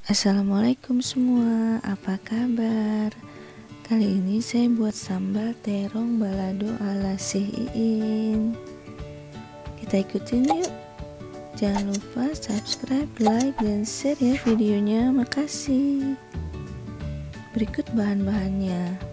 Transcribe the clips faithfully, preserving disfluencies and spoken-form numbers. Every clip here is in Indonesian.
Assalamualaikum semua, apa kabar? Kali ini saya buat sambal terong balado ala Syekh Iin. Kita ikutin yuk. Jangan lupa subscribe, like, dan share ya videonya. Makasih. Berikut bahan-bahannya.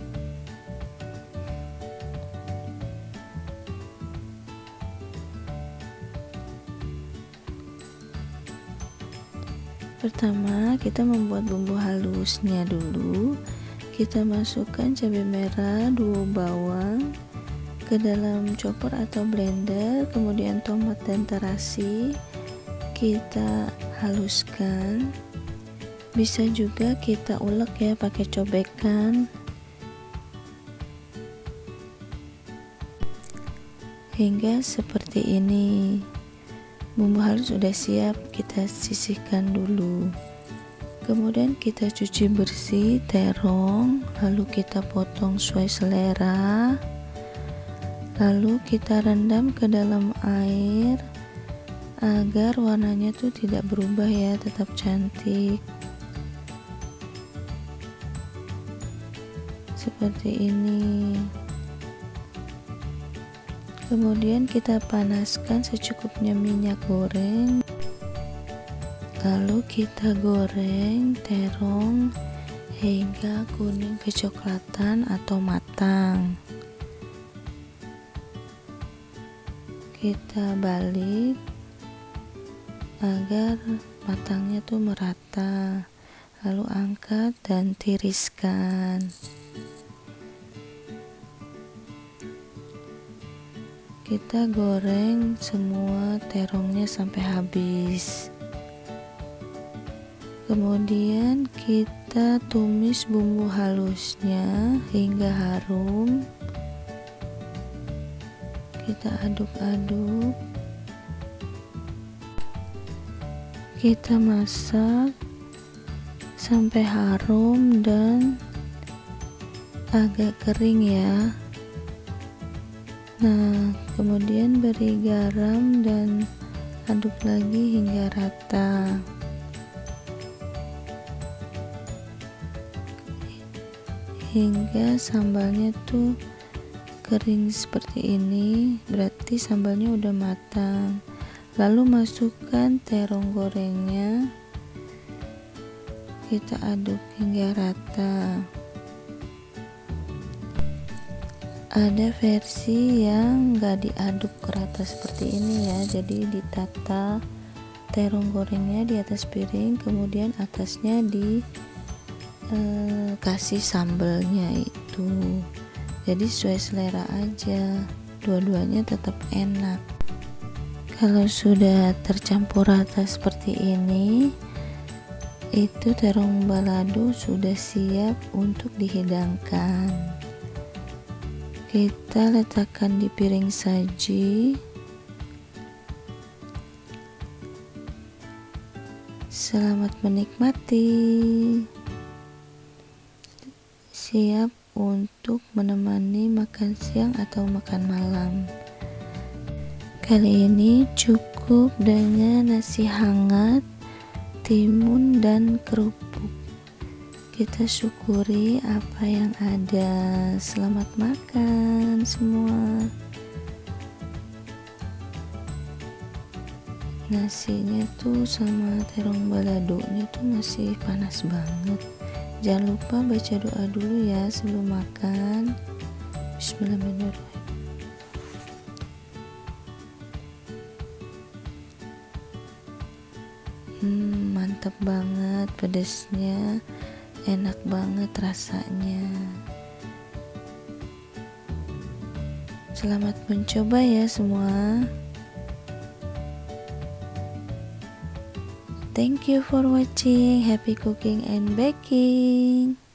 Pertama, kita membuat bumbu halusnya dulu. Kita masukkan cabai merah, dua bawang ke dalam chopper atau blender, kemudian tomat dan terasi kita haluskan. Bisa juga kita ulek ya pakai cobekan hingga seperti ini. Bumbu halus sudah siap, kita sisihkan dulu. Kemudian kita cuci bersih terong, lalu kita potong sesuai selera. Lalu kita rendam ke dalam air agar warnanya tuh tidak berubah ya, tetap cantik. Seperti ini. Kemudian kita panaskan secukupnya minyak goreng, lalu kita goreng terong hingga kuning kecoklatan atau matang. Kita balik agar matangnya tuh merata, lalu angkat dan tiriskan. Kita goreng semua terongnya sampai habis. Kemudian kita tumis bumbu halusnya hingga harum. Kita aduk-aduk. Kita masak sampai harum dan agak kering ya. Nah, kemudian beri garam dan aduk lagi hingga rata. Hingga sambalnya tuh kering seperti ini, berarti sambalnya udah matang. Lalu masukkan terong gorengnya. Kita aduk hingga rata. Ada versi yang gak diaduk rata seperti ini ya, jadi ditata terong gorengnya di atas piring, kemudian atasnya dikasih eh, sambelnya itu. Jadi sesuai selera aja, dua-duanya tetap enak. Kalau sudah tercampur rata seperti ini, itu terong balado sudah siap untuk dihidangkan. Kita letakkan di piring saji. Selamat menikmati. Siap untuk menemani makan siang atau makan malam. Kali ini cukup dengan nasi hangat, timun, dan kerupuk. Kita syukuri apa yang ada. Selamat makan semua. Nasinya tuh sama terong baladonya tuh masih panas banget. Jangan lupa baca doa dulu ya sebelum makan. Bismillahirrahmanirrahim. Hmm, mantap banget pedesnya. Enak banget rasanya. Selamat mencoba ya semua. Thank you for watching. Happy cooking and baking.